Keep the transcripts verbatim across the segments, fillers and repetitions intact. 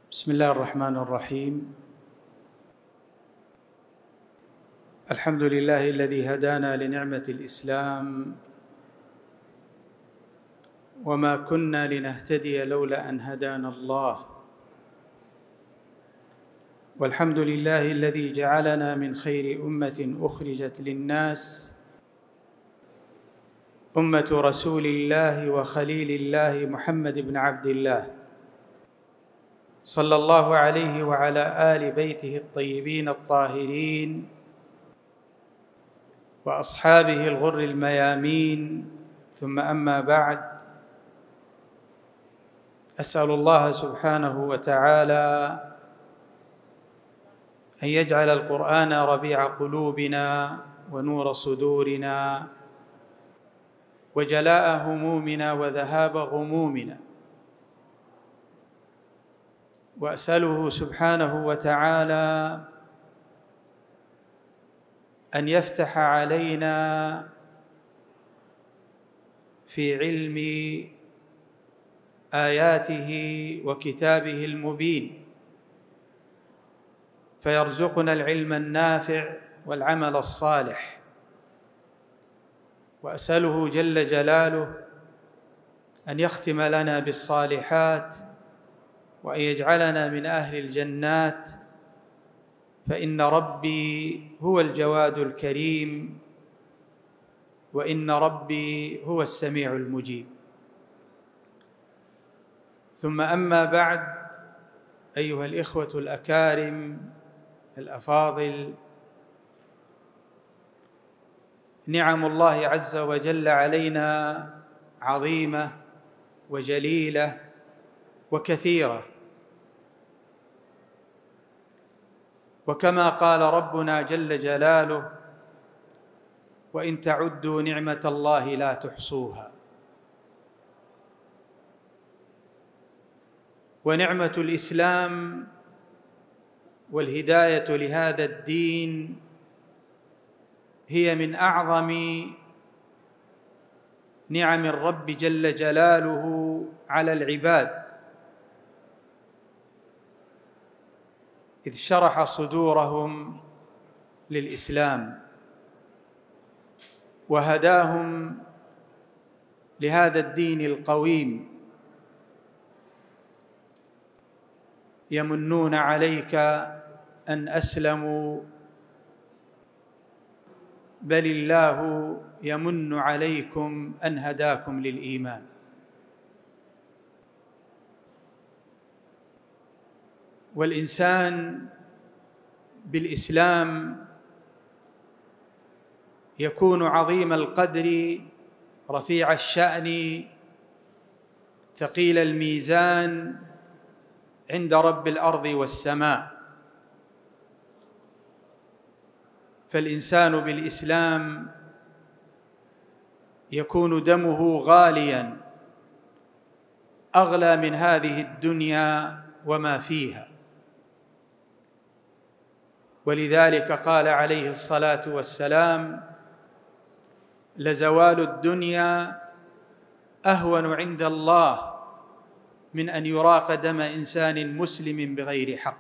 بسم الله الرحمن الرحيم. الحمد لله الذي هدانا لنعمة الإسلام، وما كنا لنهتدي لولا أن هدانا الله. والحمد لله الذي جعلنا من خير أمة أخرجت للناس، أمة رسول الله وخليل الله محمد بن عبد الله، صلى الله عليه وعلى آل بيته الطيبين الطاهرين وأصحابه الغر الميامين، ثم أما بعد، أسأل الله سبحانه وتعالى أن يجعل القرآن ربيع قلوبنا ونور صدورنا وجلاء همومنا وذهاب غمومنا، وأسأله سبحانه وتعالى أن يفتح علينا في علم آياته وكتابه المبين، فيرزقنا العلم النافع والعمل الصالح. وأسأله جل جلاله أن يختم لنا بالصالحات، وأن يجعلنا من أهل الجنات، فإن ربي هو الجواد الكريم، وإن ربي هو السميع المجيب. ثم أما بعد، أيها الإخوة الأكارم الأفاضل، نعم الله عز وجل علينا عظيمة وجليلة وكثيرة، وكما قال ربنا جل جلاله: وإن تعدوا نعمة الله لا تحصوها. ونعمة الإسلام والهداية لهذا الدين هي من أعظم نعم الرب جل جلاله على العباد، إذ شرح صدورهم للإسلام وهداهم لهذا الدين القويم. يمنون عليك أن أسلموا، بل الله يمن عليكم أن هداكم للإيمان. والإنسان بالإسلام يكون عظيم القدر، رفيع الشأن، ثقيل الميزان عند رب الأرض والسماء. فالإنسان بالإسلام يكون دمه غالياً، أغلى من هذه الدنيا وما فيها. ولذلك قال عليه الصلاة والسلام: لزوال الدنيا أهون عند الله من أن يراق دم إنسان مسلم بغير حق.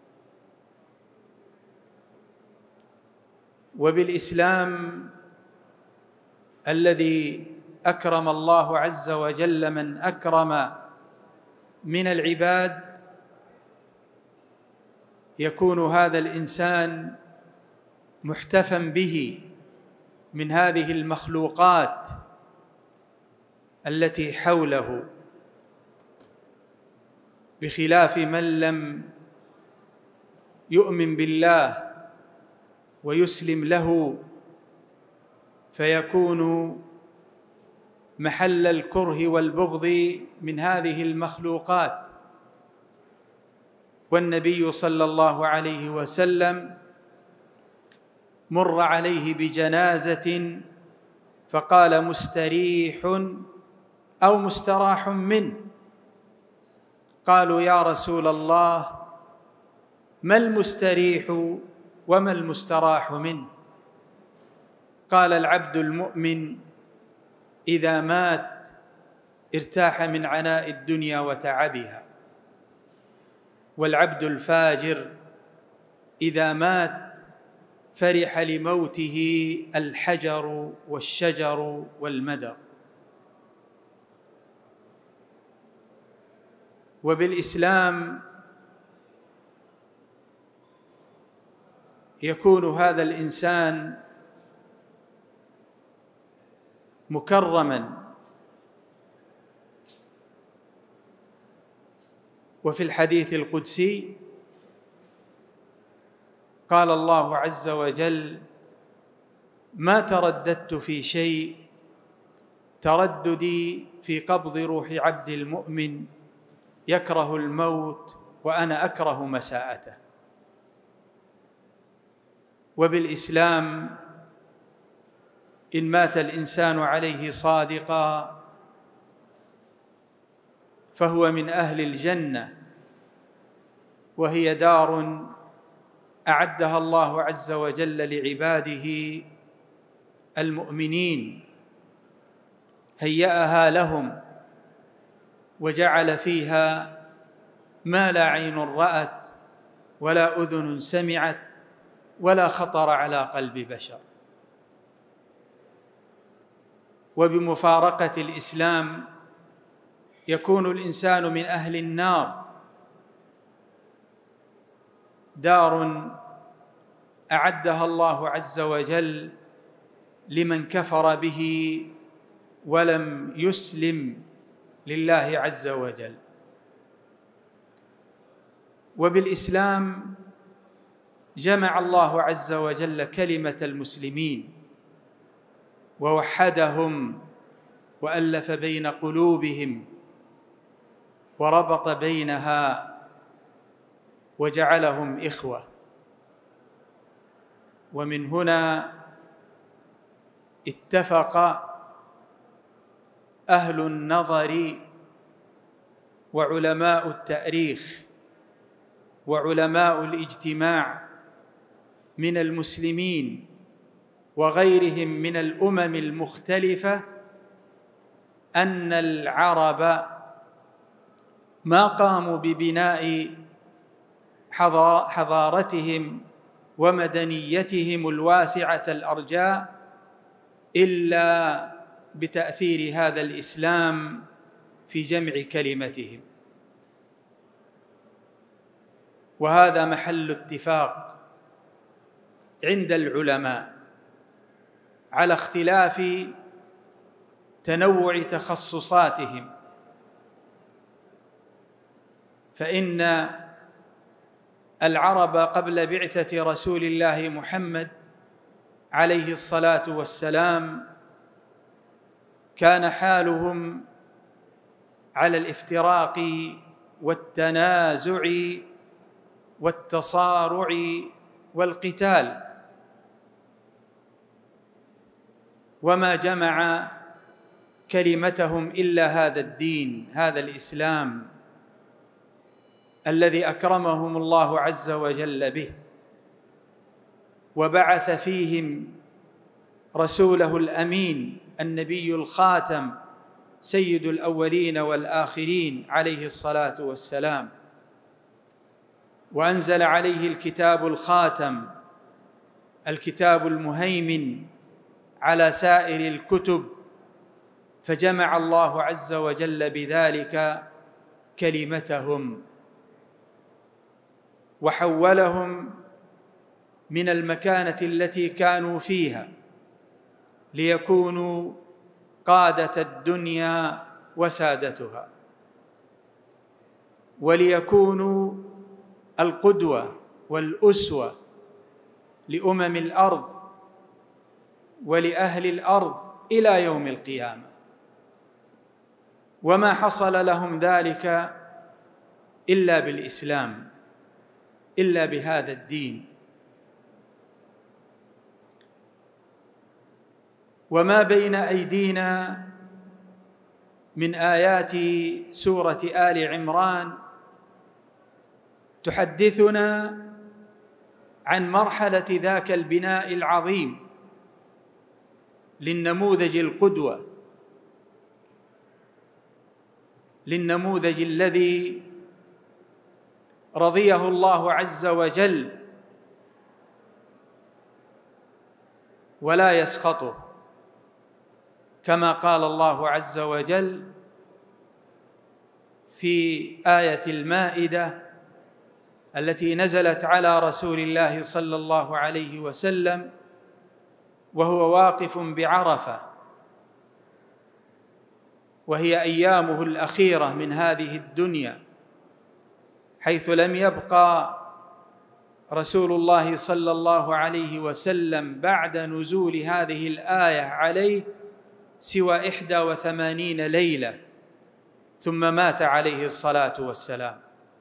وبالإسلام الذي أكرم الله عز وجل من أكرم من العباد، يكون هذا الإنسان محتفا به من هذه المخلوقات التي حوله، بخلاف من لم يؤمن بالله ويسلم له، فيكون محل الكره والبغض من هذه المخلوقات. والنبي صلى الله عليه وسلم مر عليه بجنازة فقال: مستريح أو مستراح منه. قالوا: يا رسول الله، ما المستريح وما المستراح منه؟ قال: العبد المؤمن إذا مات ارتاح من عناء الدنيا وتعبها، والعبد الفاجر إذا مات فرح لموته الحجر والشجر والمدر. وبالإسلام يكون هذا الإنسان مكرماً. وفي الحديث القدسي قال الله عز وجل: ما ترددت في شيء ترددي في قبض روح عبد المؤمن يكره الموت وأنا أكره مساءته. وبالإسلام إن مات الإنسان عليه صادقا فهو من أهل الجنة، وهي دار أعدها الله عز وجل لعباده المؤمنين، هيأها لهم وجعل فيها ما لا عين رأت ولا أذن سمعت ولا خطر على قلب بشر. وبمفارقة الإسلام يكون الإنسان من أهل النار، دار أعدها الله عز وجل لمن كفر به ولم يسلم لله عز وجل. وبالإسلام جمع الله عز وجل كلمة المسلمين ووحدهم وألف بين قلوبهم وربط بينها وجعلهم إخوة. ومن هنا اتفق أهل النظر وعلماء التاريخ وعلماء الاجتماع من المسلمين وغيرهم من الأمم المختلفة أن العرب ما قاموا ببناء حضارتهم ومدنيتهم الواسعة الأرجاء إلا بتأثير هذا الإسلام في جمع كلمتهم. وهذا محل اتفاق عند العلماء على اختلاف تنوع تخصصاتهم، فإن العرب قبل بعثة رسول الله محمد عليه الصلاة والسلام كان حالهم على الافتراق والتنازع والتصارع والقتال، وما جمع كلمتهم إلا هذا الدين، هذا الإسلام الذي أكرمهم الله عز وجل به، وبعث فيهم رسوله الأمين النبي الخاتم سيد الأولين والآخرين عليه الصلاة والسلام، وأنزل عليه الكتاب الخاتم، الكتاب المهيمن على سائر الكتب، فجمع الله عز وجل بذلك كلمتهم وحولهم من المكانة التي كانوا فيها ليكونوا قادة الدنيا وسادتها، وليكونوا القدوة والأسوة لأمم الأرض ولأهل الأرض إلى يوم القيامة. وما حصل لهم ذلك إلا بالإسلام، إلا بهذا الدين. وما بين أيدينا من آيات سورة آل عمران تحدثنا عن مرحلة ذاك البناء العظيم للنموذج القدوة، للنموذج الذي رضيه الله عز وجل ولا يسخطه، كما قال الله عز وجل في آية المائدة التي نزلت على رسول الله صلى الله عليه وسلم وهو واقف بعرفة، وهي أيامه الأخيرة من هذه الدنيا، حيث لم يبقى رسول الله صلى الله عليه وسلم بعد نزول هذه الآية عليه سوى إحدى وثمانين ليلة، ثم مات عليه الصلاة والسلام.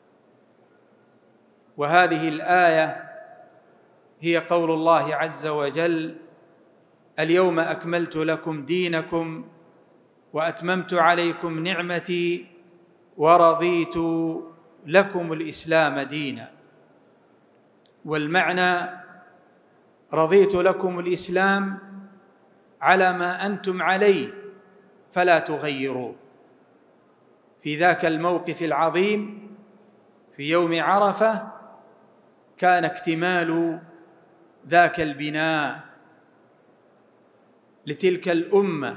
وهذه الآية هي قول الله عز وجل: اليوم أكملت لكم دينكم وأتممت عليكم نعمتي ورضيت لكم الإسلام دينا. والمعنى: رضيت لكم الإسلام على ما أنتم عليه فلا تغيروا. في ذاك الموقف العظيم في يوم عرفة كان اكتمال ذاك البناء لتلك الأمة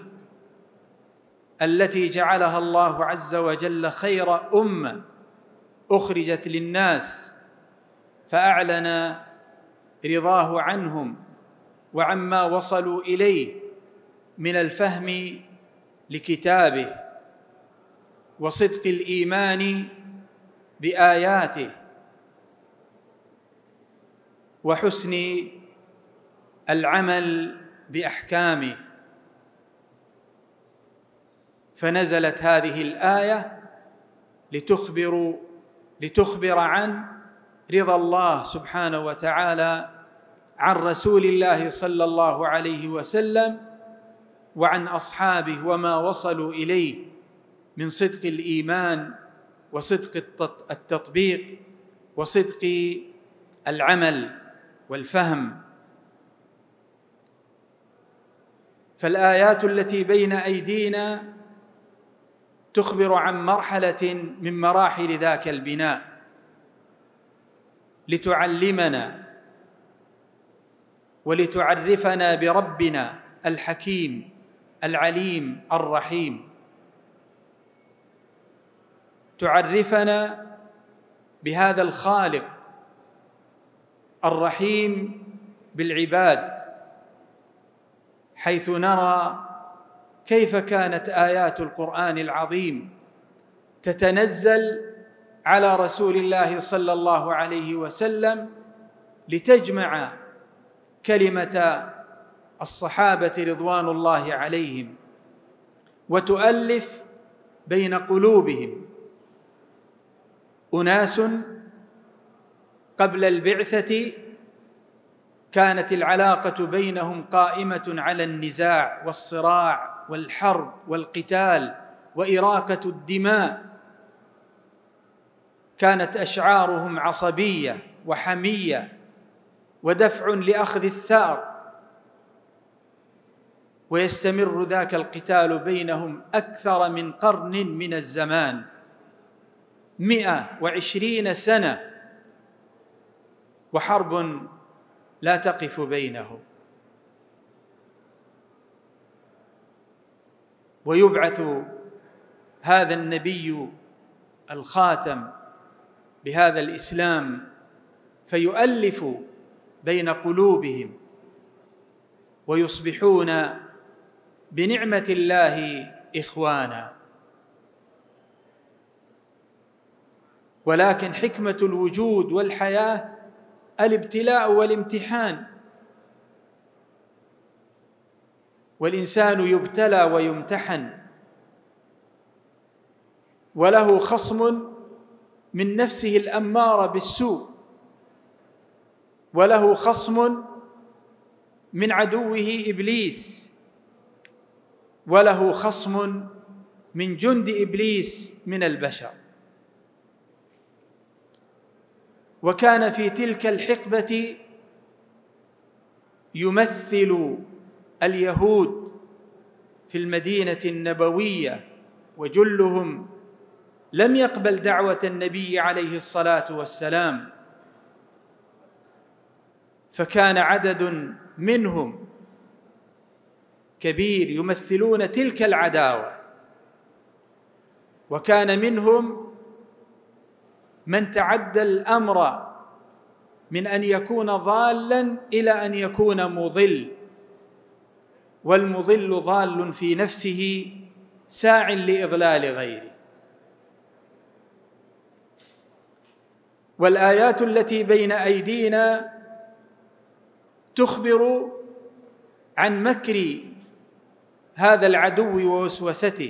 التي جعلها الله عز وجل خير أمة أخرجت للناس، فأعلن رضاه عنهم وعما وصلوا إليه من الفهم لكتابه وصدق الإيمان بآياته وحسن العمل بأحكامه. فنزلت هذه الآية لتخبر لتخبر عن رضا الله سبحانه وتعالى عن رسول الله صلى الله عليه وسلم وعن أصحابه وما وصلوا إليه من صدق الإيمان وصدق التطبيق وصدق العمل والفهم. فالآيات التي بين أيدينا تخبر عن مرحلة من مراحل ذاك البناء لتعلمنا ولتعرفنا بربنا الحكيم العليم الرحيم، تعرفنا بهذا الخالق الرحيم بالعباد، حيث نرى كيف كانت آيات القرآن العظيم تتنزل على رسول الله صلى الله عليه وسلم لتجمع كلمة الصحابة رضوان الله عليهم وتؤلف بين قلوبهم. أناس قبل البعثة كانت العلاقة بينهم قائمة على النزاع والصراع والحرب والقتال وإراقة الدماء، كانت أشعارهم عصبية وحمية ودفع لأخذ الثأر، ويستمر ذاك القتال بينهم أكثر من قرن من الزمان، مئة وعشرين سنة، وحرب لا تقف بينهم. ويبعث هذا النبي الخاتم بهذا الإسلام فيؤلف بين قلوبهم ويصبحون بنعمة الله إخوانا. ولكن حكمة الوجود والحياة الابتلاء والامتحان، والإنسان يبتلى ويمتحن، وله خصم من نفسه الأمارة بالسوء، وله خصم من عدوه إبليس، وله خصم من جند إبليس من البشر. وكان في تلك الحقبة يمثل اليهود في المدينة النبوية وجلهم لم يقبل دعوة النبي عليه الصلاة والسلام، فكان عدد منهم كبير يمثلون تلك العداوة، وكان منهم من تعدى الأمر من أن يكون ضالاً إلى أن يكون مضل، والمضل ضال في نفسه ساع لإضلال غيره. والآيات التي بين أيدينا تخبر عن مكر هذا العدو ووسوسته،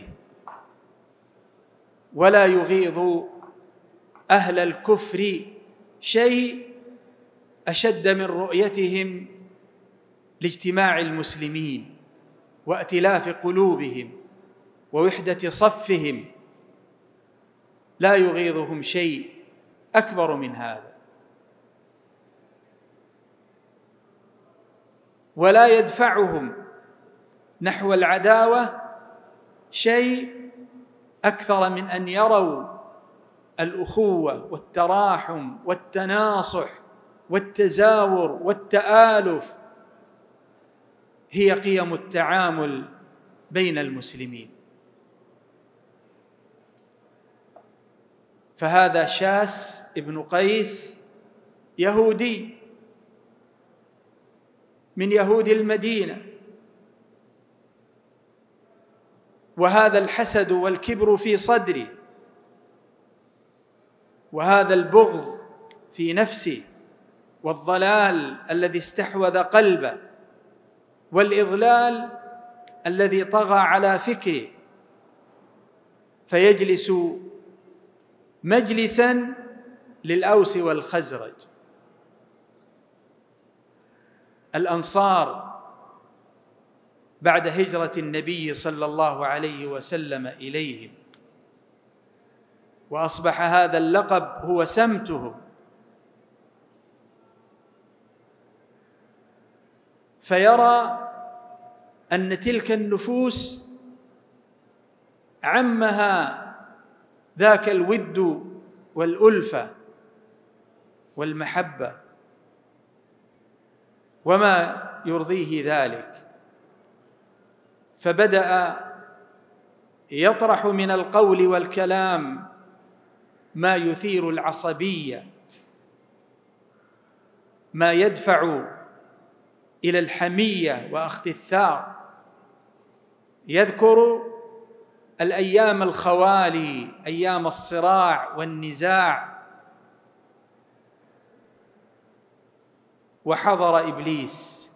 ولا يغيظ أهل الكفر شيء أشد من رؤيتهم لاجتماع المسلمين وائتلاف قلوبهم ووحدة صفهم، لا يغيظهم شيء أكبر من هذا. ولا يدفعهم نحو العداوة شيء أكثر من أن يروا الأخوة والتراحم والتناصح والتزاور والتآلف هي قيم التعامل بين المسلمين. فهذا شاس ابن قيس يهودي من يهود المدينة، وهذا الحسد والكبر في صدره، وهذا البغض في نفسه، والضلال الذي استحوذ قلبه، والإضلال الذي طغى على فكره، فيجلس مجلساً للأوس والخزرج. الأنصار بعد هجرة النبي صلى الله عليه وسلم إليهم، وأصبح هذا اللقب هو سمتهم، فيرى أن تلك النفوس عمها ذاك الود والألفة والمحبة، وما يرضيه ذلك، فبدأ يطرح من القول والكلام ما يثير العصبية، ما يدفع إلى الحمية وأخذ الثار. يذكر الأيام الخوالي، أيام الصراع والنزاع، وحضر إبليس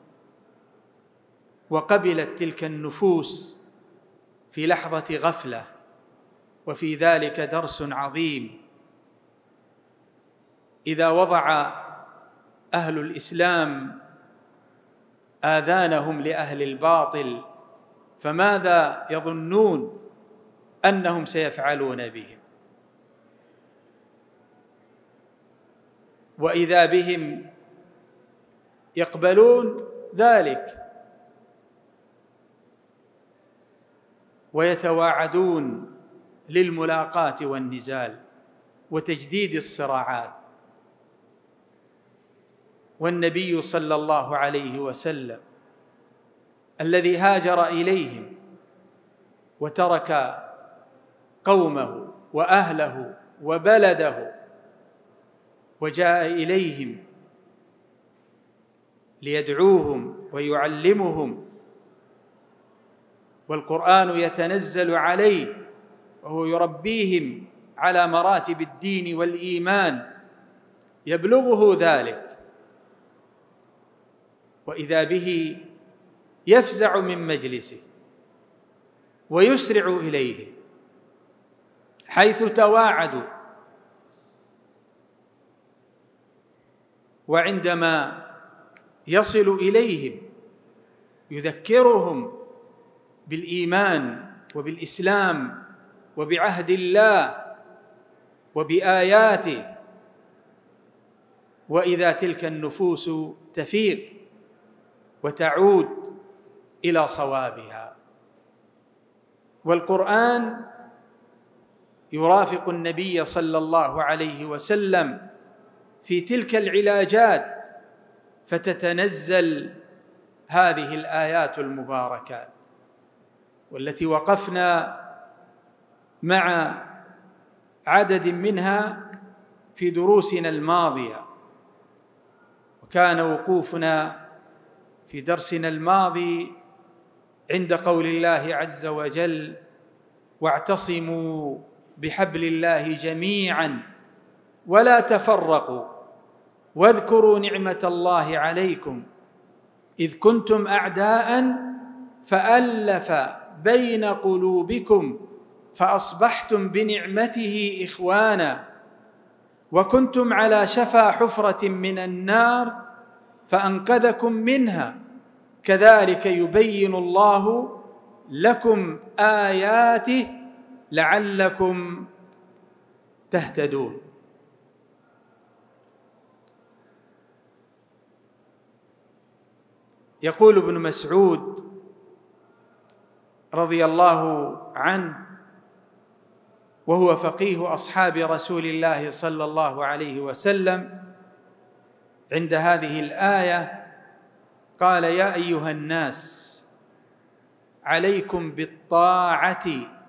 وقبلت تلك النفوس في لحظة غفلة، وفي ذلك درس عظيم. إذا وضع أهل الإسلام آذانهم لأهل الباطل، فماذا يظنون أنهم سيفعلون بهم؟ وإذا بهم يقبلون ذلك ويتواعدون للملاقاة والنزال وتجديد الصراعات. والنبي صلى الله عليه وسلم الذي هاجر إليهم وترك قومه وأهله وبلده وجاء إليهم ليدعوهم ويعلمهم، والقرآن يتنزل عليه وهو يربيهم على مراتب الدين والإيمان، يبلغه ذلك، وإذا به يفزع من مجلسه ويسرع إليه حيث تواعدوا. وعندما يصل إليهم يذكرهم بالإيمان وبالإسلام وبعهد الله وبآياته، وإذا تلك النفوس تفيق وتعود إلى صوابها. والقرآن يرافق النبي صلى الله عليه وسلم في تلك العلاجات، فتتنزل هذه الآيات المباركات، والتي وقفنا مع عدد منها في دروسنا الماضية. وكان وقوفنا في درسنا الماضي عند قول الله عز وجل: واعتصموا بحبل الله جميعا ولا تفرقوا واذكروا نعمة الله عليكم إذ كنتم أعداء فألف بين قلوبكم فأصبحتم بنعمته إخوانا وكنتم على شفا حفرة من النار فأنقذكم منها كذلك يبين الله لكم آياته لعلكم تهتدون. يقول ابن مسعود رضي الله عنه، وهو فقيه أصحاب رسول الله صلى الله عليه وسلم، عند هذه الآية قال: يا أيها الناس عليكم بالطاعة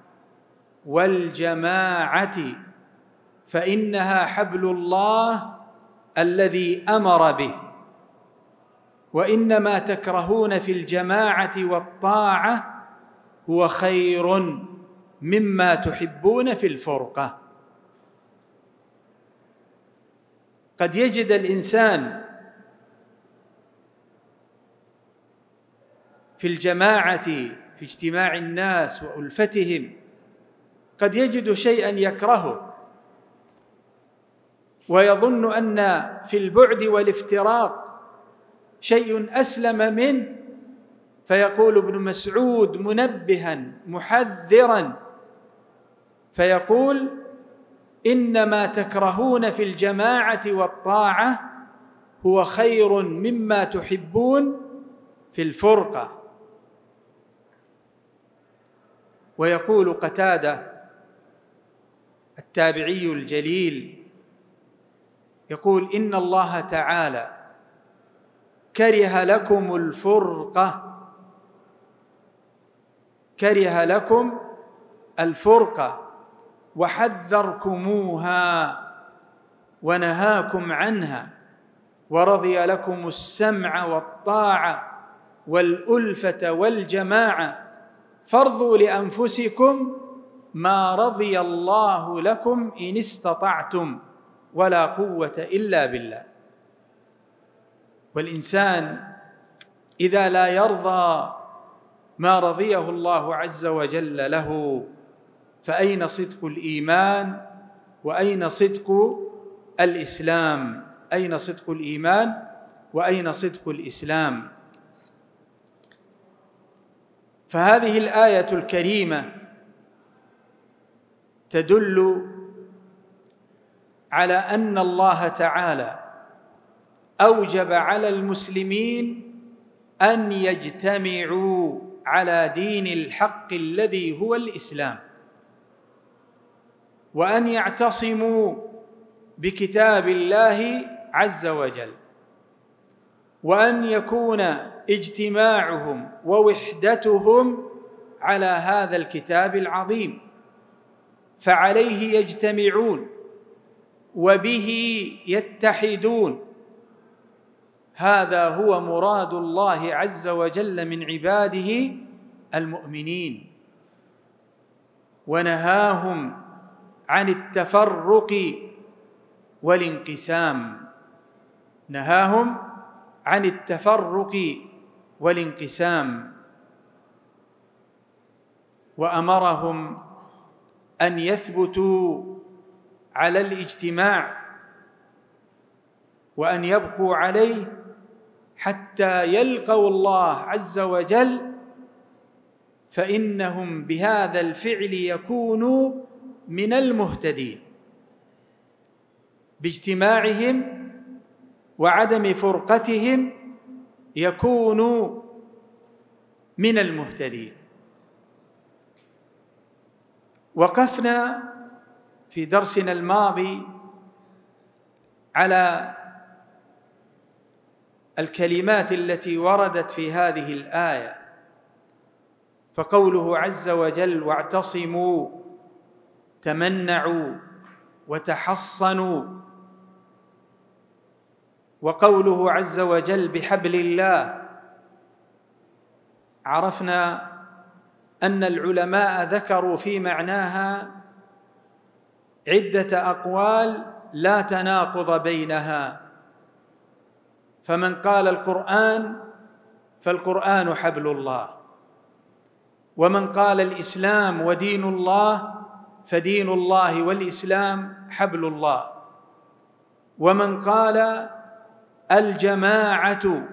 والجماعة فإنها حبل الله الذي أمر به، وإنما تكرهون في الجماعة والطاعة هو خير مما تحبون في الفرقة. قد يجد الإنسان في الجماعة في اجتماع الناس وألفتهم قد يجد شيئا يكرهه ويظن أن في البعد والافتراق شيء أسلم منه، فيقول ابن مسعود منبها محذرا فيقول: إنما تكرهون في الجماعة والطاعة هو خير مما تحبون في الفرقة. ويقول قتادة التابعي الجليل، يقول: إن الله تعالى كره لكم الفرقة كره لكم الفرقة وحذركموها ونهاكم عنها ورضي لكم السمع والطاعة والألفة والجماعة فارضوا لأنفسكم ما رضي الله لكم إن استطعتم ولا قوة إلا بالله. والإنسان إذا لا يرضى ما رضيه الله عز وجل له فأين صدق الإيمان وأين صدق الإسلام؟ أين صدق الإيمان وأين صدق الإسلام؟ فهذه الآية الكريمة تدل على أن الله تعالى أوجب على المسلمين أن يجتمعوا على دين الحق الذي هو الإسلام، وأن يعتصموا بكتاب الله عز وجل، وأن يكون اجتماعهم ووحدتهم على هذا الكتاب العظيم، فعليه يجتمعون وبه يتحدون. هذا هو مراد الله عز وجل من عباده المؤمنين، ونهاهم عن التفرق والانقسام نهاهم عن التفرق والانقسام وأمرهم أن يثبتوا على الاجتماع وأن يبقوا عليه حتى يلقوا الله عز وجل، فإنهم بهذا الفعل يكونوا من المهتدين باجتماعهم وعدم فرقتهم، يكونوا من المهتدين. وقفنا في درسنا الماضي على الكلمات التي وردت في هذه الآية، فقوله عز وجل: واعتصموا، تمنعوا وتحصنوا، وقوله عز وجل بحبل الله، عرفنا أن العلماء ذكروا في معناها عدة أقوال لا تناقض بينها، فمن قال القرآن فالقرآن حبل الله، ومن قال الإسلام ودين الله فدين الله والإسلام حبل الله، ومن قال الجماعة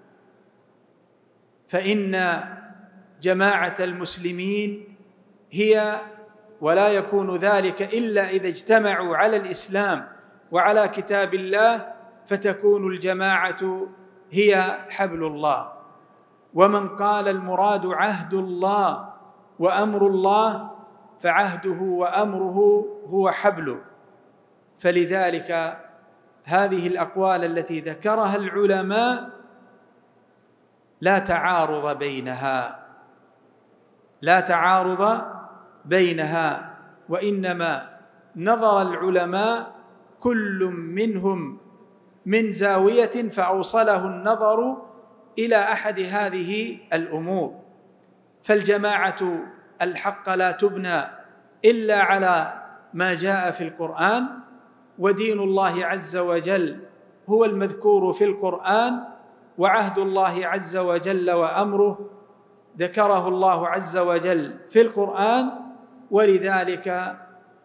فإن جماعة المسلمين هي، ولا يكون ذلك إلا إذا اجتمعوا على الإسلام وعلى كتاب الله، فتكون الجماعة هي حبل الله. ومن قال المراد عهد الله وأمر الله فعهده وأمره هو حبله. فلذلك هذه الأقوال التي ذكرها العلماء لا تعارض بينها لا تعارض بينها وإنما نظر العلماء كل منهم من زاوية فأوصله النظر إلى أحد هذه الأمور. فالجماعة الحق لا تبنى إلا على ما جاء في القرآن، ودين الله عز وجل هو المذكور في القرآن، وعهد الله عز وجل وأمره ذكره الله عز وجل في القرآن. ولذلك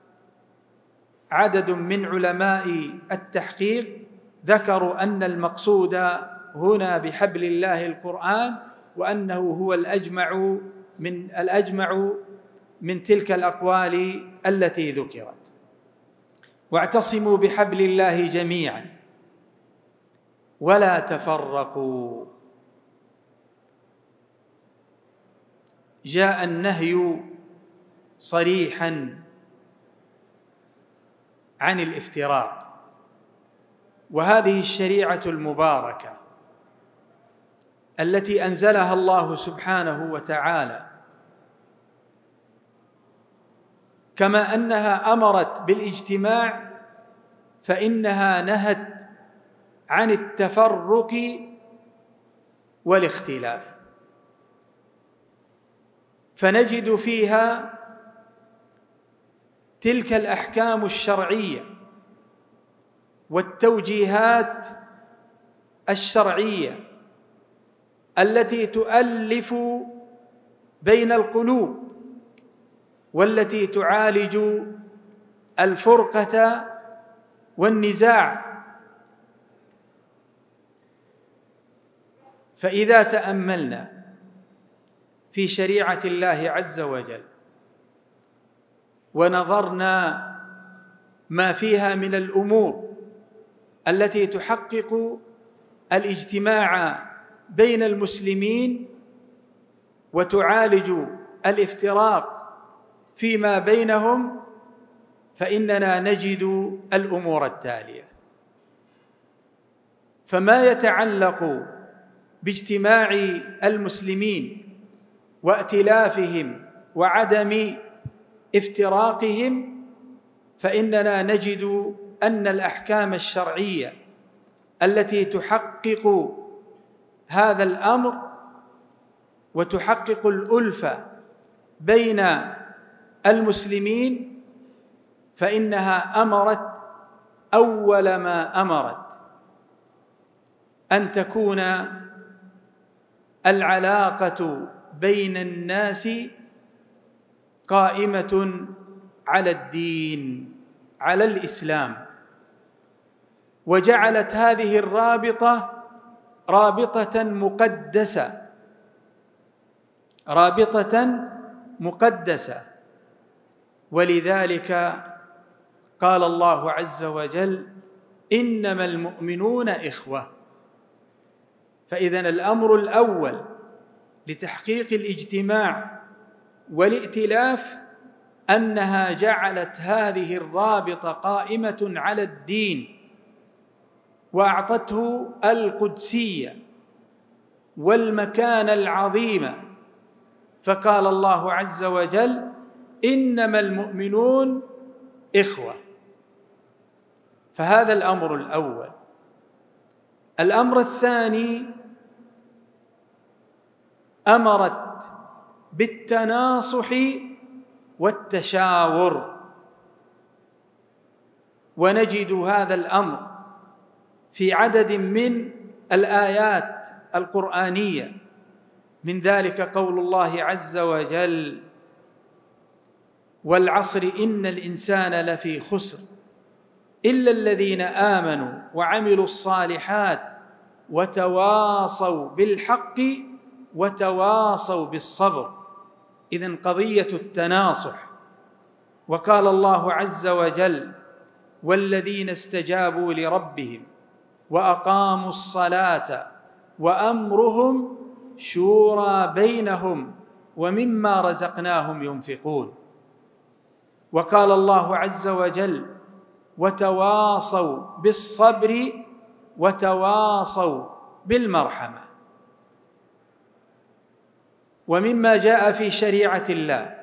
عدد من علماء التحقيق ذكروا أن المقصود هنا بحبل الله القرآن، وأنه هو الأجمع من الأجمع من تلك الأقوال التي ذكرت. واعتصموا بحبل الله جميعا ولا تفرقوا. جاء النهي صريحا عن الافتراق، وهذه الشريعة المباركة التي أنزلها الله سبحانه وتعالى، كما أنها أمرت بالاجتماع فإنها نهت عن التفرق والاختلاف، فنجد فيها تلك الأحكام الشرعية والتوجيهات الشرعية التي تؤلف بين القلوب والتي تعالج الفرقة والنزاع. فإذا تأملنا في شريعة الله عز وجل ونظرنا ما فيها من الأمور التي تحقق الاجتماع بين المسلمين وتعالج الافتراق فيما بينهم، فإننا نجد الأمور التالية. فما يتعلق باجتماع المسلمين وائتلافهم وعدم افتراقهم، فإننا نجد أن الأحكام الشرعية التي تحقق هذا الأمر وتحقق الألفة بين المسلمين، فإنها أمرت أول ما أمرت أن تكون العلاقة بين الناس قائمة على الدين، على الإسلام، وجعلت هذه الرابطة رابطة مقدسة رابطة مقدسة ولذلك قال الله عز وجل: إنما المؤمنون إخوة. فإذن الأمر الأول لتحقيق الاجتماع والائتلاف أنها جعلت هذه الرابطة قائمة على الدين وأعطته القدسية والمكانة العظيمة. فقال الله عز وجل: إنما المؤمنون إخوة. فهذا الأمر الأول. الأمر الثاني: أمرت بالتناصح والتشاور، ونجد هذا الأمر في عدد من الآيات القرآنية، من ذلك قول الله عز وجل: والعصر إن الإنسان لفي خسر إلا الذين آمنوا وعملوا الصالحات وتواصوا بالحق وتواصوا بالصبر. إذن قضية التناصح. وقال الله عز وجل: والذين استجابوا لربهم وأقاموا الصلاة وأمرهم شورى بينهم ومما رزقناهم ينفقون. وقال الله عز وجل: وتواصوا بالصبر وتواصوا بالمرحمة. ومما جاء في شريعة الله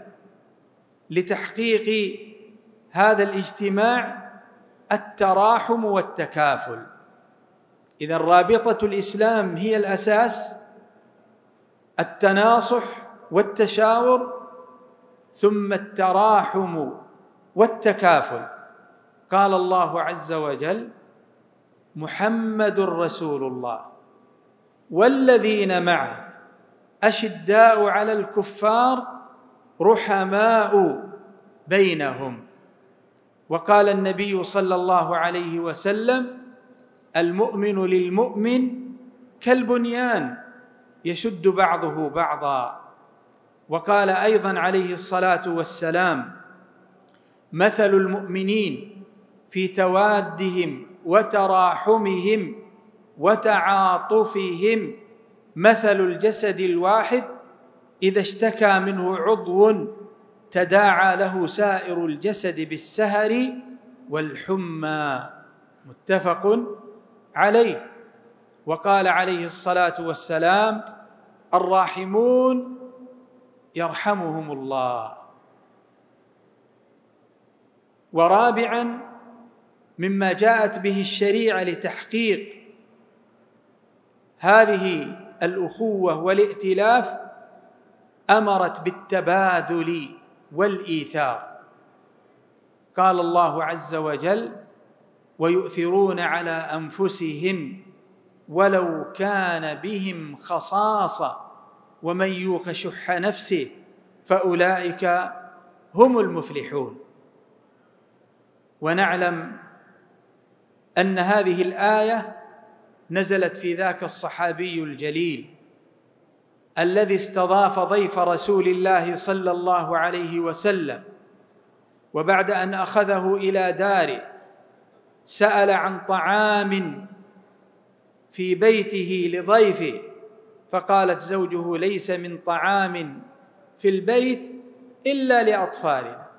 لتحقيق هذا الاجتماع التراحم والتكافل. إذن رابطة الإسلام هي الأساس، التناصح والتشاور، ثم التراحم والتكافل. قال الله عز وجل: محمد رسول الله والذين معه أشداء على الكفار رحماء بينهم. وقال النبي صلى الله عليه وسلم: المؤمن للمؤمن كالبنيان يشد بعضه بعضا. وقال أيضا عليه الصلاة والسلام: مثل المؤمنين في توادهم وتراحمهم وتعاطفهم مثل الجسد الواحد إذا اشتكى منه عضو تداعى له سائر الجسد بالسهر والحمى. متفق عليه. وقال عليه الصلاة والسلام: الراحمون يرحمهم الله. ورابعا مما جاءت به الشريعة لتحقيق هذه الأخوة والائتلاف، أمرت بالتباذل والإيثار. قال الله عز وجل: ويؤثرون على أنفسهم ولو كان بهم خصاصة ومن يوق شح نفسه فأولئك هم المفلحون. ونعلم أن هذه الآية نزلت في ذاك الصحابي الجليل الذي استضاف ضيف رسول الله صلى الله عليه وسلم، وبعد أن أخذه إلى داره سأل عن طعام في بيته لضيفه، فقالت زوجه: ليس من طعام في البيت إلا لأطفالنا.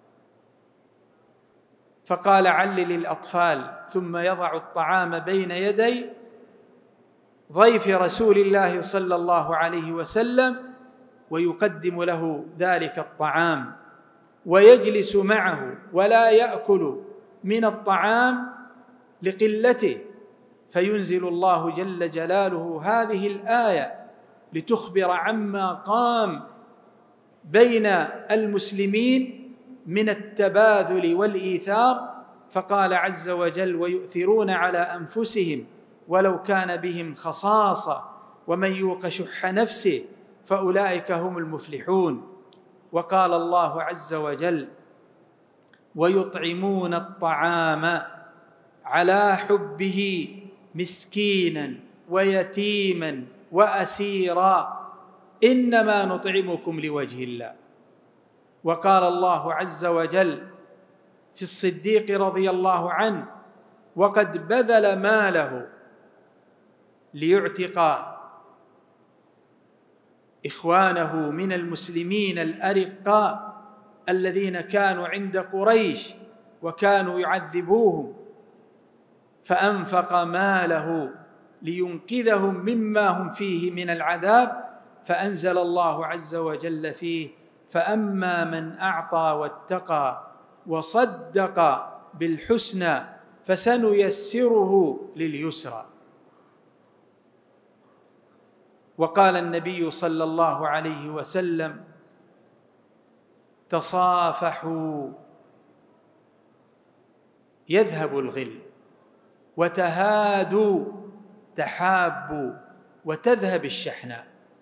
فقال: علل الأطفال، ثم يضع الطعام بين يدي ضيف رسول الله صلى الله عليه وسلم ويقدم له ذلك الطعام ويجلس معه ولا يأكل من الطعام لقلته، فينزل الله جل جلاله هذه الآية لتخبر عما قام بين المسلمين من التباذل والإيثار. فقال عز وجل: ويؤثرون على أنفسهم ولو كان بهم خصاصة ومن يوق شح نفسه فأولئك هم المفلحون. وقال الله عز وجل: ويطعمون الطعام على حبه مسكينا ويتيما وأسيرا إنما نطعمكم لوجه الله. وقال الله عز وجل في الصديق رضي الله عنه: وقد بذل ماله ليعتق إخوانه من المسلمين الأرقاء الذين كانوا عند قريش وكانوا يعذبوهم، فأنفق ماله لينقذهم مما هم فيه من العذاب، فأنزل الله عز وجل فيه: فأما من أعطى واتقى وصدق بالحسنى فسنيسره لليسرى. وقال النبي صلى الله عليه وسلم: تصافحوا يذهب الغل، وتهادوا تحابوا وتذهب الشحناء.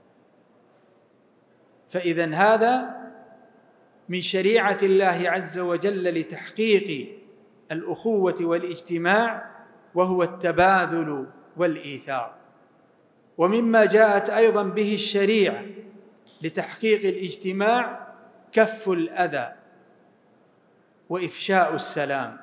فإذن هذا من شريعة الله عز وجل لتحقيق الأخوة والاجتماع، وهو التباذل والإيثار. ومما جاءت أيضاً به الشريعة لتحقيق الاجتماع كف الأذى وإفشاء السلام.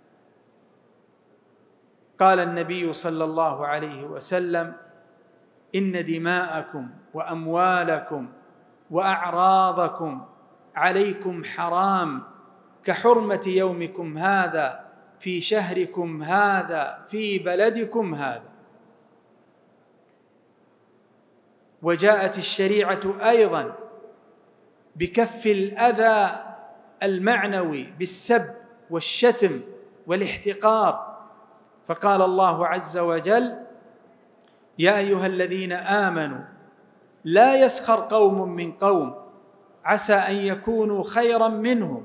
قال النبي صلى الله عليه وسلم: إن دماءكم وأموالكم وأعراضكم عليكم حرام كحرمة يومكم هذا في شهركم هذا في بلدكم هذا. وجاءت الشريعة أيضاً بكف الأذى المعنوي بالسب والشتم والاحتقار، فقال الله عز وجل: يا أيها الذين آمنوا لا يسخر قوم من قوم عسى أن يكونوا خيراً منهم،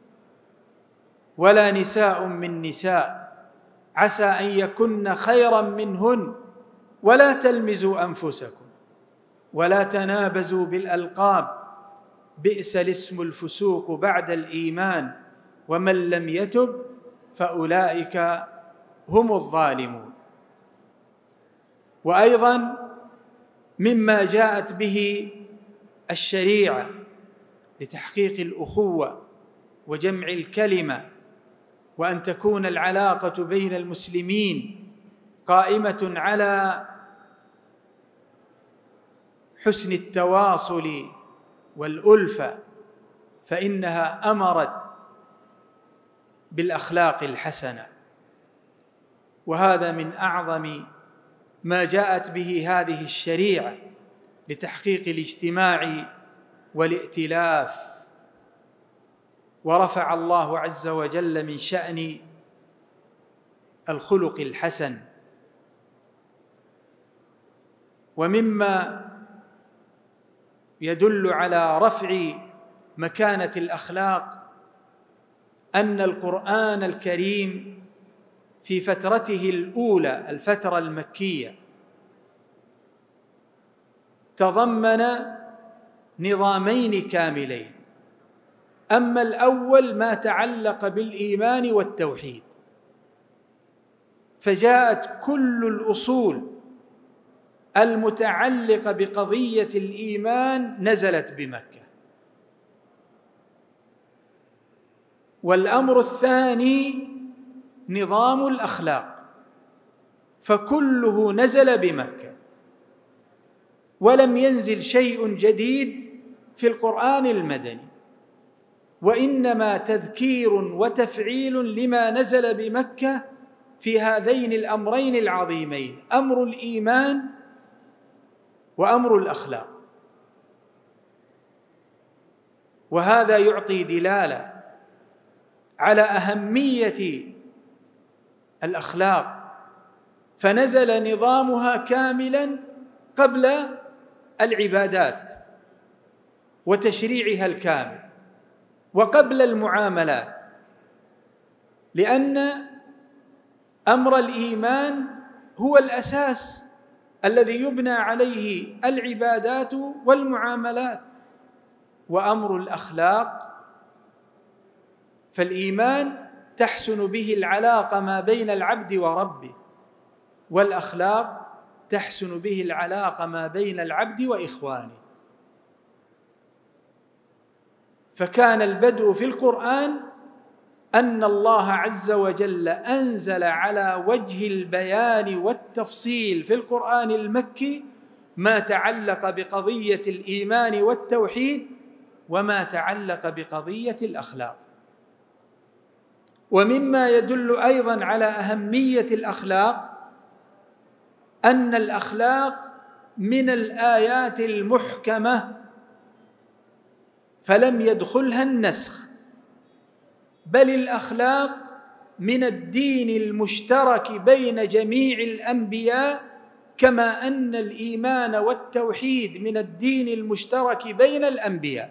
ولا نساء من نساء عسى أن يكن خيراً منهن، ولا تلمزوا أنفسكم ولا تنابزوا بالألقاب، بئس الاسم الفسوق بعد الإيمان، ومن لم يتب فأولئك هم الظالمون. وأيضاً مما جاءت به الشريعة لتحقيق الأخوة وجمع الكلمة، وأن تكون العلاقة بين المسلمين قائمة على حسن التواصل والألفة، فإنها أمرت بالأخلاق الحسنة. وهذا من أعظم ما جاءت به هذه الشريعة لتحقيق الاجتماع والائتلاف. ورفع الله عز وجل من شأن الخلق الحسن. ومما يدل على رفع مكانة الأخلاق أن القرآن الكريم في فترته الأولى، الفترة المكية، تضمن نظامين كاملين. أما الأول ما تعلق بالإيمان والتوحيد، فجاءت كل الأصول المتعلقة بقضية الإيمان نزلت بمكة. والأمر الثاني نظام الأخلاق، فكله نزل بمكة، ولم ينزل شيء جديد في القرآن المدني، وإنما تذكير وتفعيل لما نزل بمكة في هذين الأمرين العظيمين: أمر الإيمان وأمر الأخلاق. وهذا يعطي دلالة على أهمية الأخلاق، فنزل نظامها كاملاً قبل العبادات وتشريعها الكامل، وقبل المعاملات، لأن أمر الإيمان هو الأساس الذي يبنى عليه العبادات والمعاملات. وأمر الأخلاق، فالإيمان تحسن به العلاقة ما بين العبد وربه، والأخلاق تحسن به العلاقة ما بين العبد وإخوانه. فكان البدء في القرآن أن الله عز وجل أنزل على وجه البيان والتفصيل في القرآن المكي ما تعلق بقضية الإيمان والتوحيد، وما تعلق بقضية الأخلاق. ومما يدل أيضاً على أهمية الأخلاق أن الأخلاق من الآيات المحكمة فلم يدخلها النسخ، بل الأخلاق من الدين المشترك بين جميع الأنبياء، كما أن الإيمان والتوحيد من الدين المشترك بين الأنبياء.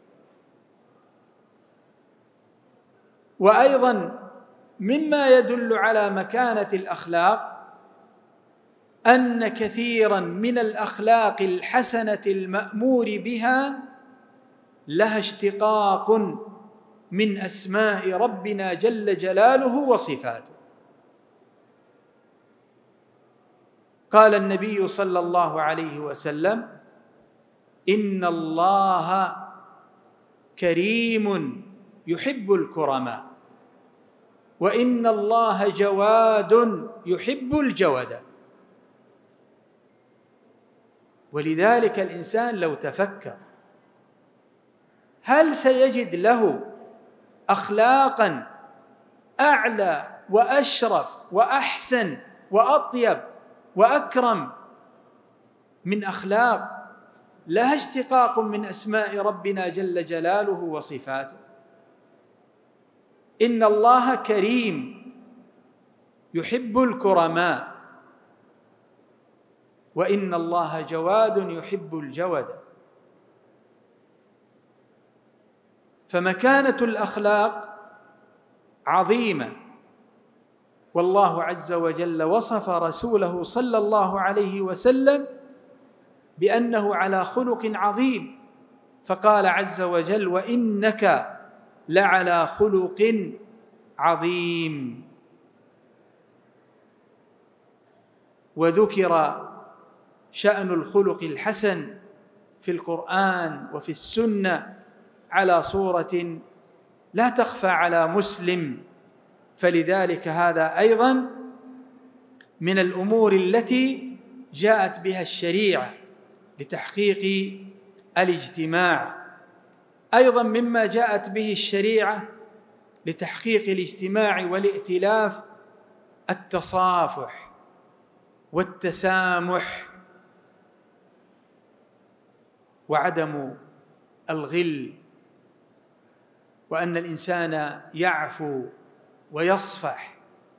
وأيضاً مما يدل على مكانة الأخلاق أن كثيراً من الأخلاق الحسنة المأمور بها لها اشتقاق من أسماء ربنا جل جلاله وصفاته. قال النبي صلى الله عليه وسلم: إن الله كريم يحب الكرماء، وإن الله جواد يحب الجود. ولذلك الإنسان لو تفكر هل سيجد له أخلاقاً أعلى وأشرف وأحسن وأطيب وأكرم من أخلاق لها اشتقاق من أسماء ربنا جل جلاله وصفاته. إن الله كريم يحب الكرماء، وإن الله جواد يحب الجود. فمكانة الأخلاق عظيمة، والله عز وجل وصف رسوله صلى الله عليه وسلم بأنه على خلق عظيم، فقال عز وجل: وإنك لعلى خلق عظيم. وذكر شأن الخلق الحسن في القرآن وفي السنة على صورة لا تخفى على مسلم، فلذلك هذا أيضاً من الأمور التي جاءت بها الشريعة لتحقيق الاجتماع. أيضاً مما جاءت به الشريعة لتحقيق الاجتماع والائتلاف التصافح والتسامح وعدم الغل، وأن الإنسان يعفو ويصفح.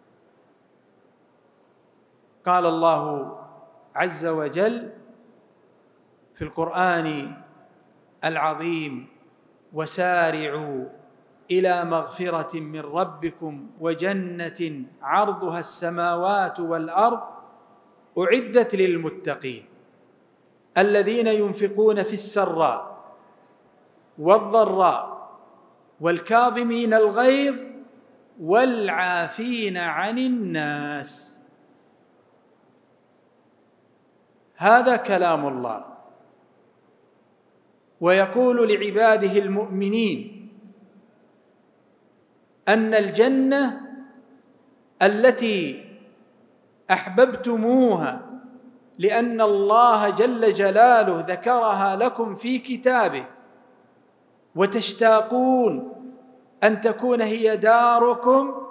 قال الله عز وجل في القرآن العظيم: وسارعوا إلى مغفرة من ربكم وجنة عرضها السماوات والأرض أعدت للمتقين الذين ينفقون في السراء والضراء والكاظمين الغيظ والعافين عن الناس. هذا كلام الله، ويقول لعباده المؤمنين أن الجنة التي أحببتموها لأن الله جل جلاله ذكرها لكم في كتابه وتشتاقون أن تكون هي داركم،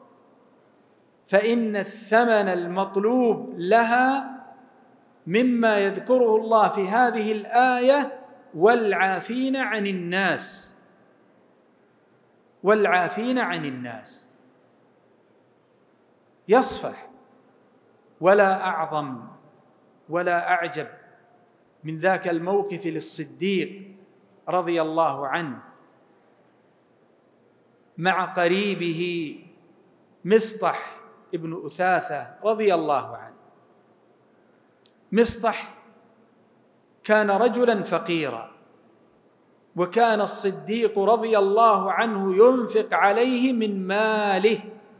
فإن الثمن المطلوب لها مما يذكره الله في هذه الآية: والعافين عن الناس. والعافين عن الناس يصفح. ولا أعظم ولا أعجب من ذاك الموقف للصديق رضي الله عنه مع قريبه مصطح ابن أثاثة رضي الله عنه. مصطح كان رجلاً فقيراً، وكان الصديق رضي الله عنه ينفق عليه من ماله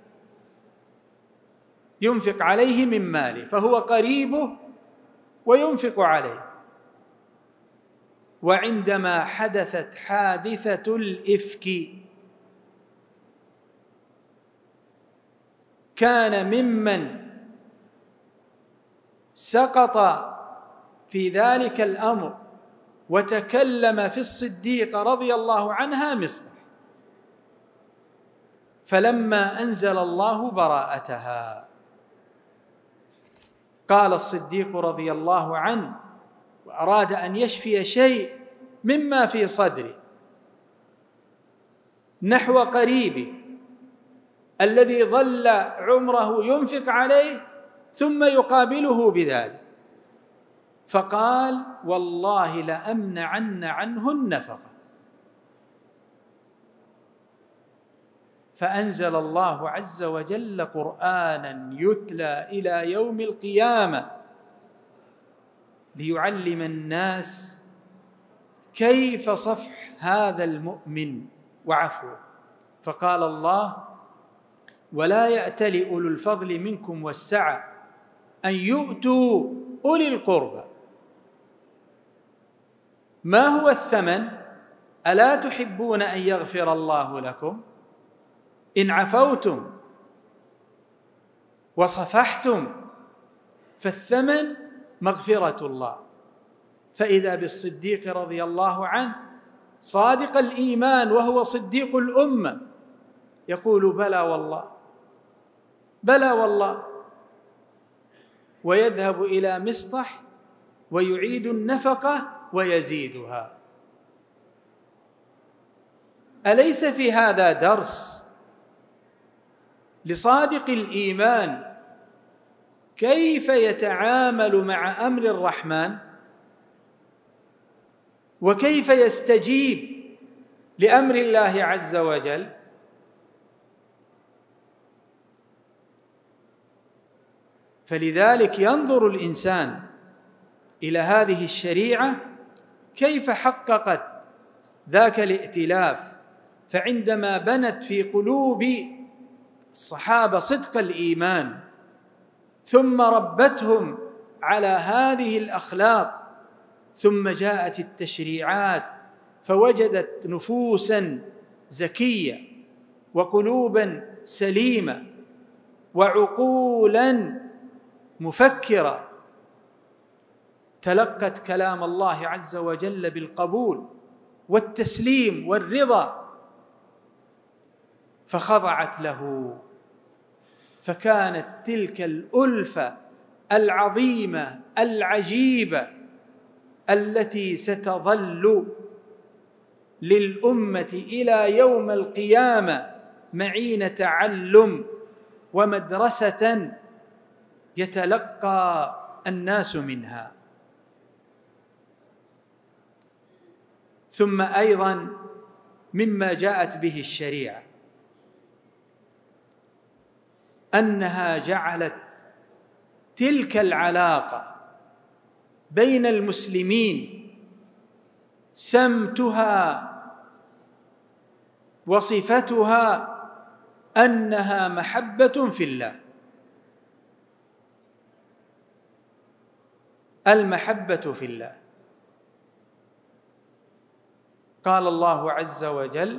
ينفق عليه من ماله فهو قريبه وينفق عليه. وعندما حدثت حادثة الإفك كان ممن سقط في ذلك الأمر وتكلم في الصديقة رضي الله عنها مصطح، فلما أنزل الله براءتها قال الصديق رضي الله عنه وأراد أن يشفي شيء مما في صدره نحو قريبه الذي ظل عمره ينفق عليه ثم يقابله بذلك، فقال: والله لأمنعن عنه النفقة. فأنزل الله عز وجل قرآنا يتلى إلى يوم القيامة ليعلم الناس كيف صفح هذا المؤمن وعفوه. فقال الله: ولا يأتل أولو الفضل منكم والسعة أن يؤتوا أولي القربى. ما هو الثمن؟ ألا تحبون أن يغفر الله لكم؟ إن عفوتم وصفحتم فالثمن مغفرة الله. فإذا بالصديق رضي الله عنه صادق الإيمان وهو صديق الأمة يقول: بلى والله، بلى والله، ويذهب إلى مصطح ويعيد النفقة ويزيدها. أليس في هذا درس لصادق الإيمان كيف يتعامل مع أمر الرحمن وكيف يستجيب لأمر الله عز وجل؟ فلذلك ينظر الإنسان إلى هذه الشريعة كيف حققت ذاك الائتلاف. فعندما بنت في قلوب الصحابة صدق الإيمان ثم ربتهم على هذه الأخلاق، ثم جاءت التشريعات فوجدت نفوسا زكية وقلوبا سليمة وعقولا مفكرة تلقت كلام الله عز وجل بالقبول والتسليم والرضا فخضعت له. فكانت تلك الألفة العظيمة العجيبة التي ستظل للأمة إلى يوم القيامة معين تعلم ومدرسة يتلقى الناس منها. ثم أيضا مما جاءت به الشريعة أنها جعلت تلك العلاقة بين المسلمين سمتها وصفتها أنها محبة في الله. المحبة في الله. قال الله عز وجل: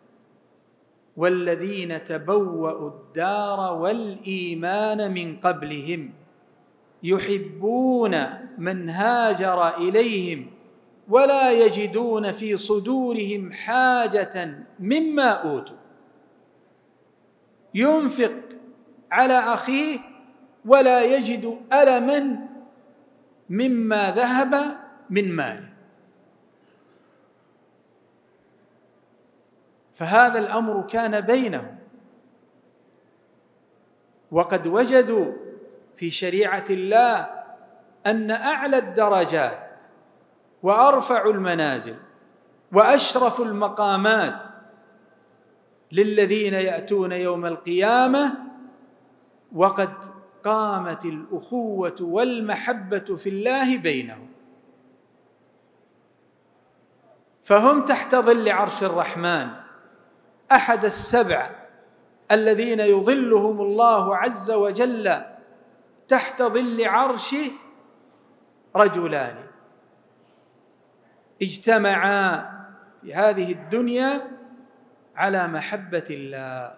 والذين تبوأوا الدار والإيمان من قبلهم يحبون من هاجر إليهم ولا يجدون في صدورهم حاجة مما أوتوا. ينفق على أخيه ولا يجد ألما مما ذهب من ماله. فهذا الأمر كان بينهم، وقد وجدوا في شريعة الله أن أعلى الدرجات وأرفع المنازل وأشرف المقامات للذين يأتون يوم القيامة وقد قامت الأخوة والمحبة في الله بينهم، فهم تحت ظل عرش الرحمن أحد السبع الذين يظلهم الله عز وجل تحت ظل عرشه رجلان اجتمعا في هذه الدنيا على محبة الله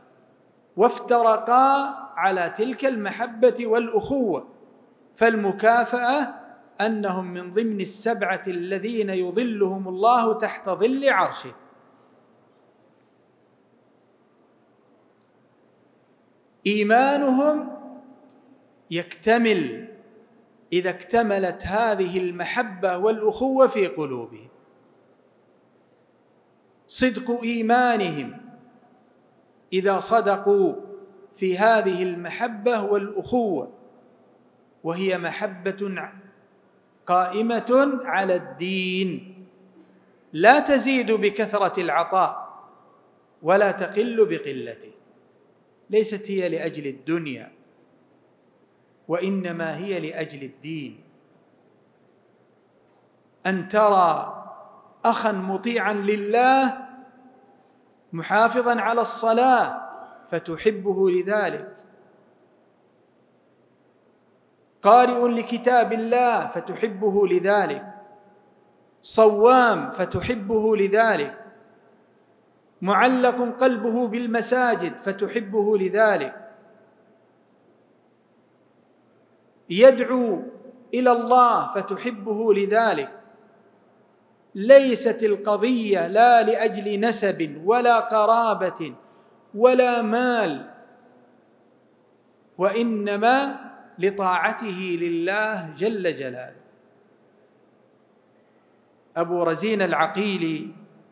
وافترقا على تلك المحبة والأخوة، فالمكافأة أنهم من ضمن السبعة الذين يظلهم الله تحت ظل عرشه. إيمانهم يكتمل إذا اكتملت هذه المحبة والأخوة في قلوبهم. صدق إيمانهم إذا صدقوا في هذه المحبة والأخوة، وهي محبة قائمة على الدين، لا تزيد بكثرة العطاء ولا تقل بقلته، ليست هي لأجل الدنيا، وإنما هي لأجل الدين. أن ترى أخا مطيعا لله محافظا على الصلاة فتحبه لذلك، قارئ لكتاب الله فتحبه لذلك، صوام فتحبه لذلك، معلق قلبه بالمساجد فتحبه لذلك، يدعو إلى الله فتحبه لذلك. ليست القضية لا لأجل نسب ولا قرابة ولا مال، وإنما لطاعته لله جل جلاله. أبو رزين العقيلي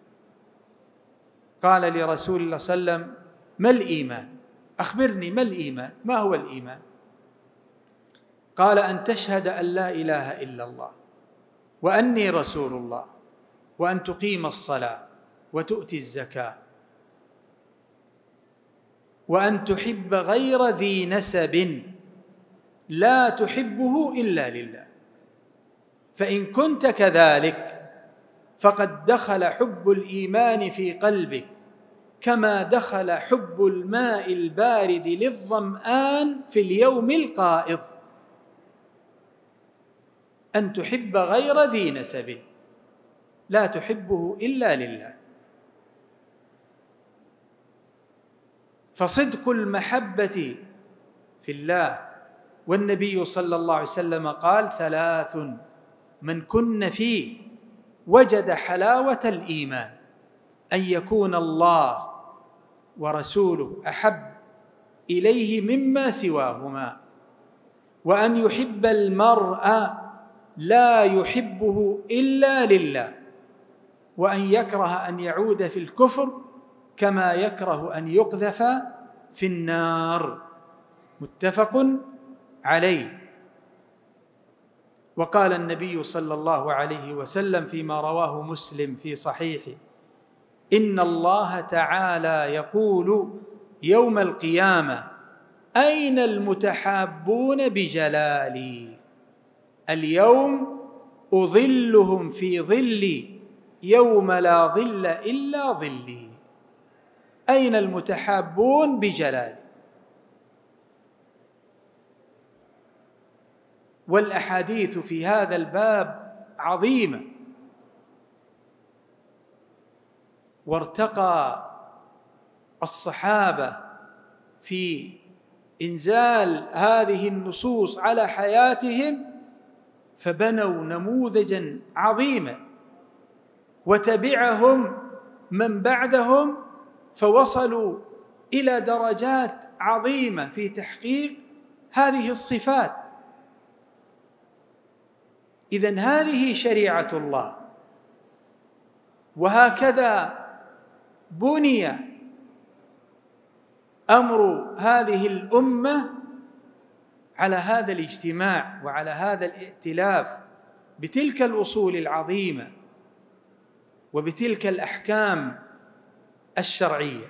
قال لرسول الله صلى الله عليه وسلم: ما الإيمان؟ أخبرني ما الإيمان؟ ما هو الإيمان؟ قال: أن تشهد أن لا إله إلا الله وأني رسول الله، وأن تقيم الصلاة وتؤتي الزكاة، وأن تحب غير ذي نسب لا تحبه إلا لله، فإن كنت كذلك فقد دخل حب الإيمان في قلبك كما دخل حب الماء البارد للظمآن في اليوم القائض. أن تحب غير ذي نسب لا تحبه إلا لله. فصدق المحبة في الله، والنبي صلى الله عليه وسلم قال: ثلاث من كن فيه وجد حلاوة الإيمان: أن يكون الله ورسوله أحب إليه مما سواهما، وأن يحب المرء لا يحبه إلا لله، وأن يكره أن يعود في الكفر كما يكره أن يقذف في النار. متفق عليه. وقال النبي صلى الله عليه وسلم فيما رواه مسلم في صحيحه: إن الله تعالى يقول يوم القيامة: أين المتحابون بجلالي؟ اليوم أظلهم في ظلي يوم لا ظل إلا ظلي. أين المتحابون بجلالي؟ والأحاديث في هذا الباب عظيمة، وارتقى الصحابة في إنزال هذه النصوص على حياتهم فبنوا نموذجا عظيما، وتبعهم من بعدهم فوصلوا إلى درجات عظيمة في تحقيق هذه الصفات. إذن هذه شريعة الله، وهكذا بني أمر هذه الأمة على هذا الاجتماع وعلى هذا الائتلاف بتلك الأصول العظيمة وبتلك الأحكام الشرعية.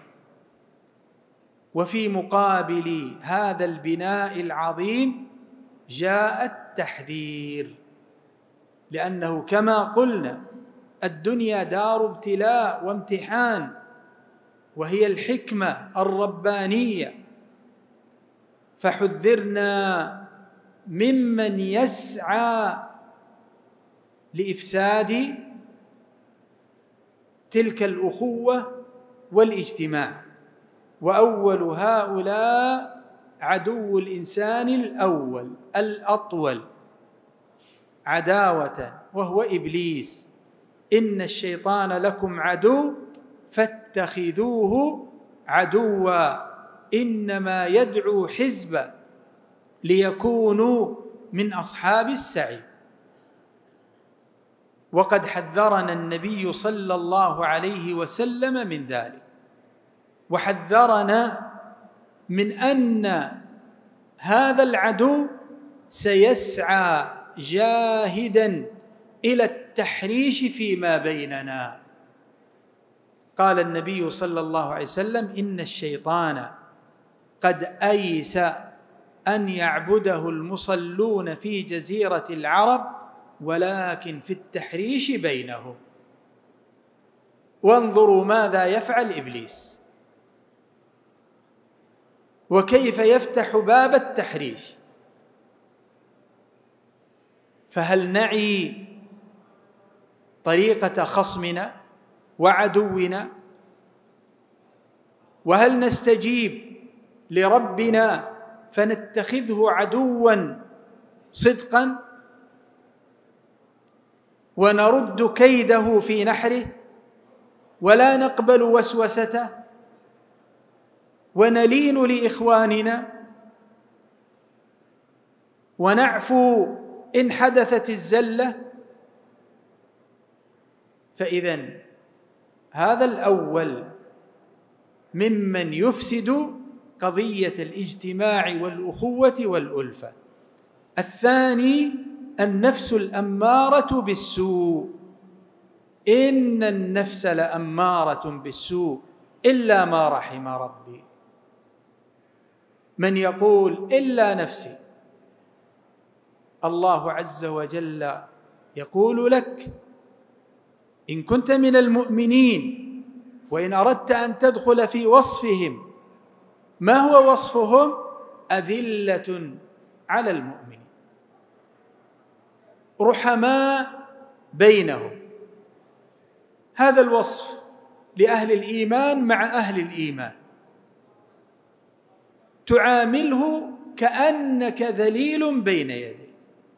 وفي مقابل هذا البناء العظيم جاء التحذير، لأنه كما قلنا الدنيا دار ابتلاء وامتحان، وهي الحكمة الربانية، فحذرنا ممن يسعى لإفساد تلك الأخوة والاجتماع. وأول هؤلاء عدو الإنسان الأول الأطول، عداوة وهو إبليس، إن الشيطان لكم عدو فاتخذوه عدوا إنما يدعو حزبه ليكونوا من أصحاب السعير. وقد حذرنا النبي صلى الله عليه وسلم من ذلك، وحذرنا من أن هذا العدو سيسعى جاهدا إلى التحريش فيما بيننا. قال النبي صلى الله عليه وسلم: إن الشيطان قد أيس أن يعبده المصلون في جزيرة العرب ولكن في التحريش بينهم. وانظروا ماذا يفعل إبليس وكيف يفتح باب التحريش. فهل نعي طريقة خصمنا وعدونا؟ وهل نستجيب لربنا فنتخذه عدوا صدقا ونرد كيده في نحره ولا نقبل وسوسته ونلين لإخواننا ونعفو إن حدثت الزلة؟ فإذن هذا الأول ممن يفسد قضية الاجتماع والأخوة والألفة. الثاني النفس الأمارة بالسوء، إن النفس لأمارة بالسوء إلا ما رحم ربي. من يقول إلا نفسي؟ الله عز وجل يقول لك: إن كنت من المؤمنين وإن أردت أن تدخل في وصفهم، ما هو وصفهم؟ أذلة على المؤمنين رحماء بينهم. هذا الوصف لأهل الإيمان مع أهل الإيمان، تعامله كأنك ذليل بين يديه.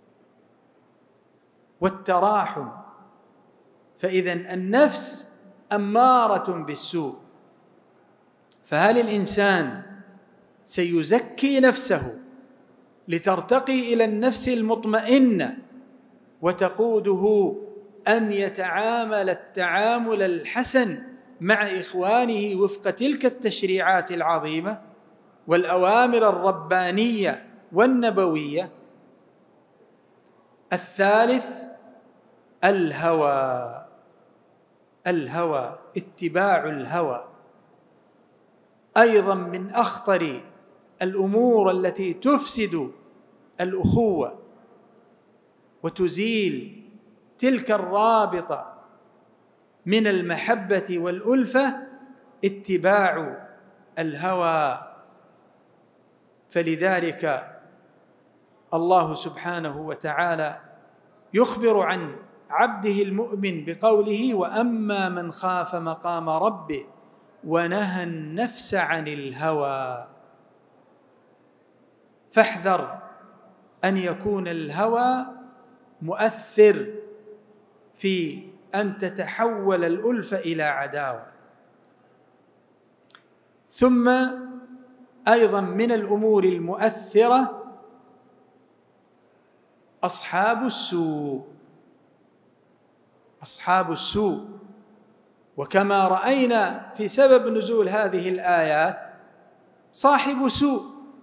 والتراحم، فإذن النفس أمارة بالسوء، فهل الإنسان سيزكي نفسه لترتقي إلى النفس المطمئنة وتقوده أن يتعامل التعامل الحسن مع إخوانه وفق تلك التشريعات العظيمة والأوامر الربانية والنبوية؟ الثالث الهوى، الهوى اتباع الهوى، أيضا من أخطر الأمور التي تفسد الأخوة وتزيل تلك الرابطة من المحبة والألفة، اتباع الهوى. فلذلك الله سبحانه وتعالى يخبر عن عبده المؤمن بقوله: وأما من خاف مقام ربه ونهى النفس عن الهوى. فاحذر أن يكون الهوى مؤثر في أن تتحول الألفة إلى عداوة. ثم أيضا من الأمور المؤثرة أصحاب السوء، أصحاب السوء. وكما رأينا في سبب نزول هذه الآيات، صاحب سوء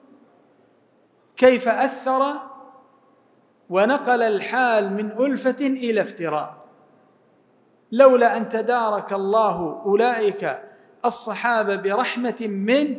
كيف أثر ونقل الحال من ألفة إلى افتراق. لولا أن تدارك الله أولئك الصحابة برحمة منه،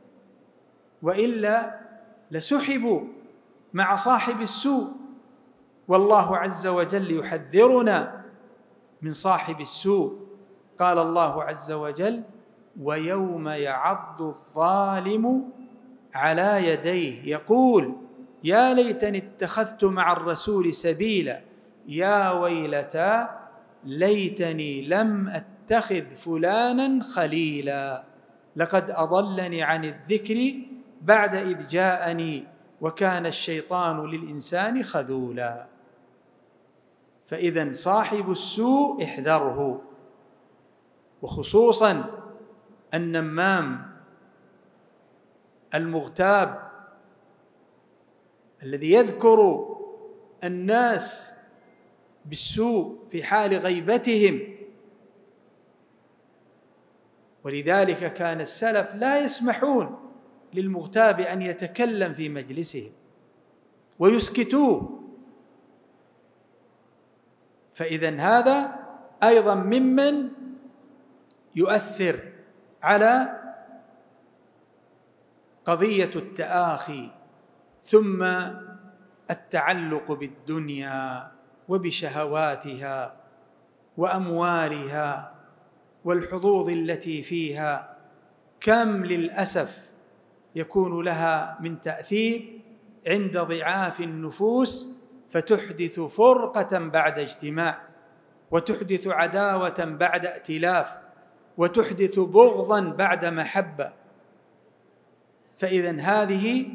وإلا لسحبوا مع صاحب السوء. والله عز وجل يحذرنا من صاحب السوء. قال الله عز وجل: ويوم يعض الظالم على يديه يقول يا ليتني اتخذت مع الرسول سبيلا يا ويلتى ليتني لم أتخذ فلانا خليلا لقد أضلني عن الذكر بعد إذ جاءني وكان الشيطان للإنسان خذولا. فإذا صاحب السوء احذره، وخصوصا النمام المغتاب الذي يذكر الناس بالسوء في حال غيبتهم. ولذلك كان السلف لا يسمحون للمغتاب أن يتكلم في مجلسهم ويسكتوه. فإذن هذا أيضا ممن يؤثر على قضية التآخي ثم التعلق بالدنيا وبشهواتها وأموالها والحظوظ التي فيها. كم للأسف يكون لها من تأثير عند ضعاف النفوس، فتحدث فرقة بعد اجتماع، وتحدث عداوة بعد ائتلاف، وتحدث بغضا بعد محبة. فإذن هذه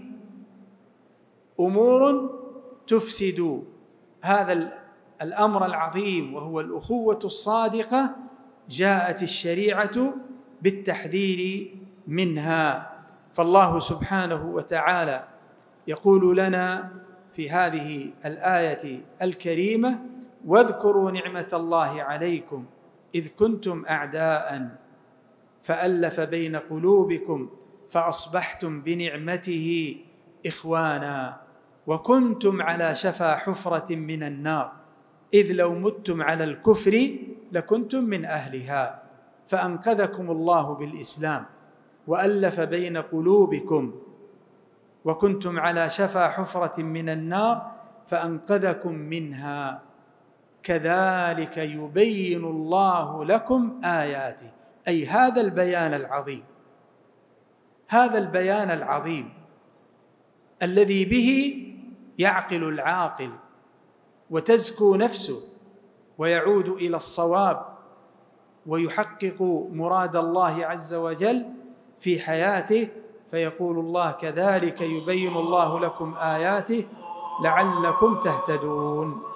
أمور تفسد هذا الأمر العظيم وهو الأخوة الصادقة، جاءت الشريعة بالتحذير منها. فالله سبحانه وتعالى يقول لنا في هذه الآية الكريمة: واذكروا نعمة الله عليكم إذ كنتم أعداء فألف بين قلوبكم فأصبحتم بنعمته إخوانا وكنتم على شفا حفرة من النار إذ لو متم على الكفر لكنتم من أهلها فأنقذكم الله بالإسلام وألف بين قلوبكم وكنتم على شفا حفرة من النار فأنقذكم منها كذلك يبين الله لكم آياته. أي هذا البيان العظيم، هذا البيان العظيم الذي به يعقل العاقل وتزكو نفسه ويعود إلى الصواب ويحقق مراد الله عز وجل في حياته. فيقول الله: كذلك يبين الله لكم آياته لعلكم تهتدون.